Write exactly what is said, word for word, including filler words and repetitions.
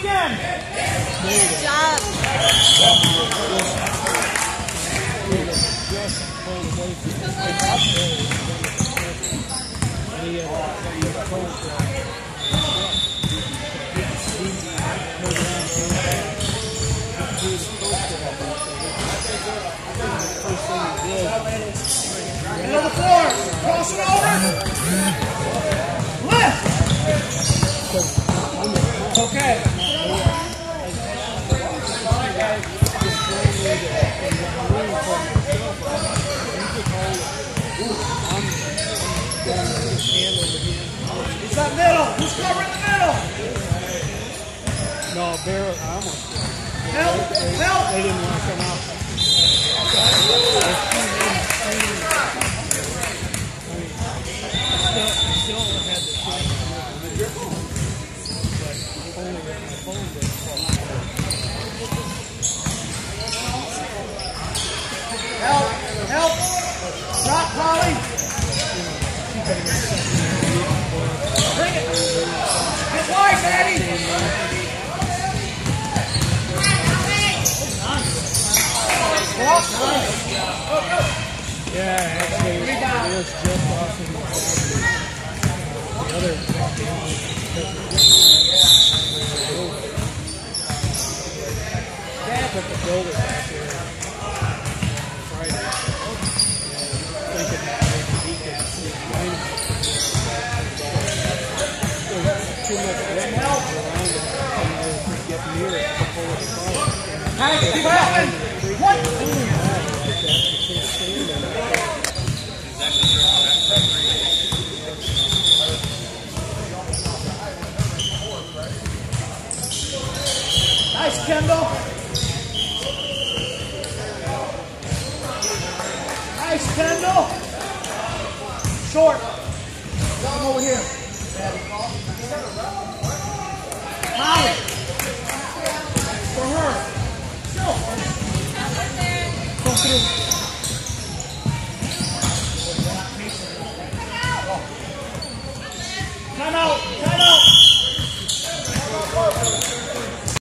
again. Good job. Middle of the floor. Cross it over. Lift. Okay. It's that middle. Who's covering the middle? No, Barrett, I almost did. Help. Help. They didn't want to come out. Help. Help. Drop, Polly. Bring it. Get wide, Daddy. Yeah, actually, it was just off in the other Dad put the builder back there Friday. Thinking that maybe he could find too much wind around it and get near it to pull it apart. Hey, keep happening. What? Nice, Kendall. Nice, Kendall. Short. Come over here. Molly. For her. Go through.